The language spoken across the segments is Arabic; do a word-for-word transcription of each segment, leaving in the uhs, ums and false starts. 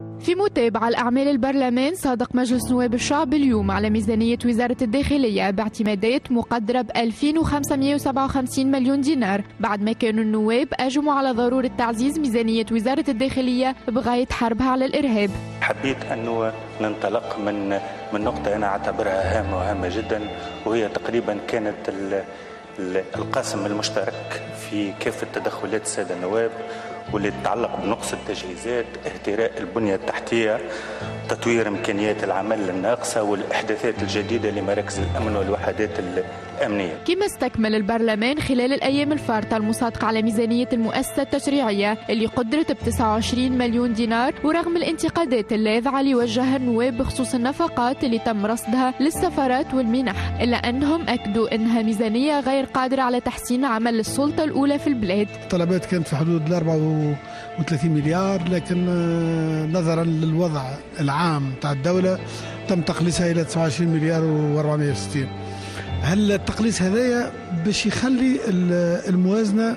في متابعة لأعمال البرلمان، صادق مجلس نواب الشعب اليوم على ميزانية وزارة الداخلية باعتمادات مقدرة ب ألفين وخمسمئة وسبعة وخمسين مليون دينار، بعد ما كانوا النواب أجمعوا على ضرورة تعزيز ميزانية وزارة الداخلية بغاية حربها على الإرهاب. حبيت أنه ننطلق من من نقطة أنا أعتبرها هامة وهامة جدا، وهي تقريبا كانت القاسم المشترك في كافة تدخلات السادة النواب، واللي تتعلق بنقص التجهيزات، اهتراء البنية التحتية، تطوير إمكانيات العمل الناقصة، والإحداثات الجديدة لمراكز الأمن والوحدات الأمنية. كما استكمل البرلمان خلال الأيام الفارطة المصادقة على ميزانية المؤسسة التشريعية اللي قدرت ب تسعة وعشرين مليون دينار، ورغم الانتقادات اللاذعة اللي وجهها النواب بخصوص النفقات اللي تم رصدها للسفارات والمنح، إلا أنهم أكدوا أنها ميزانية غير قادرة على تحسين عمل السلطة الأولى في البلاد. الطلبات كانت في حدود ال أربعة وثلاثين مليار، لكن نظرا للوضع العام تاع الدولة تم تقليصها إلى تسعة وعشرين مليار وأربعمئة وستين. هل التقليص هذايا باش يخلي الموازنة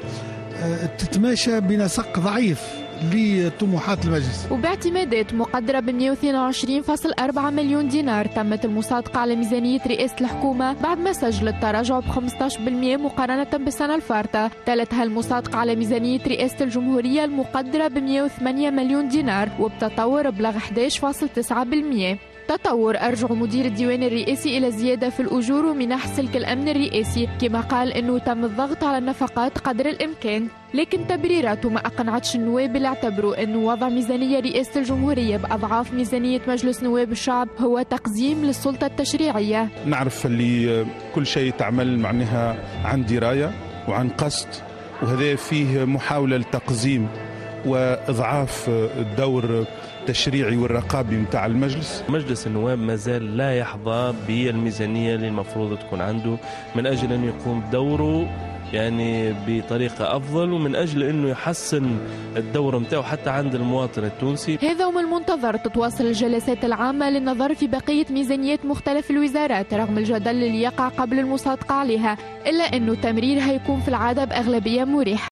تتماشى بنسق ضعيف لطموحات المجلس، وباعتمادات مقدرة ب مئة واثنين وعشرين فاصلة أربعة مليون دينار تمت المصادقة على ميزانية رئاسة الحكومة بعد ما سجل التراجع ب خمسة عشر بالمئة مقارنة بالسنة الفارطة. تلتها المصادقة على ميزانية رئاسة الجمهورية المقدرة ب مئة وثمانية مليون دينار وبتطور بلغ أحد عشر فاصلة تسعة بالمئة. تطور أرجع مدير الديوان الرئاسي إلى زيادة في الأجور ومنح سلك الأمن الرئاسي، كما قال أنه تم الضغط على النفقات قدر الإمكان، لكن تبريراته ما أقنعتش النواب اللي اعتبروا أنه وضع ميزانية رئاسة الجمهورية بأضعاف ميزانية مجلس نواب الشعب هو تقزيم للسلطة التشريعية. نعرف اللي كل شيء تعمل معناها عن دراية وعن قصد، وهذا فيه محاولة لتقزيم وإضعاف الدور التشريعي والرقابي متاع المجلس. مجلس النواب ما زال لا يحظى بالميزانية اللي المفروض تكون عنده من أجل أن يقوم بدوره يعني بطريقة أفضل، ومن أجل أنه يحسن الدور متاعه حتى عند المواطن التونسي. هذا ومن المنتظر تتواصل الجلسات العامة للنظر في بقية ميزانيات مختلف الوزارات رغم الجدل اللي يقع قبل المصادقة عليها، إلا أنه تمريرها يكون في العادة بأغلبية مريحة.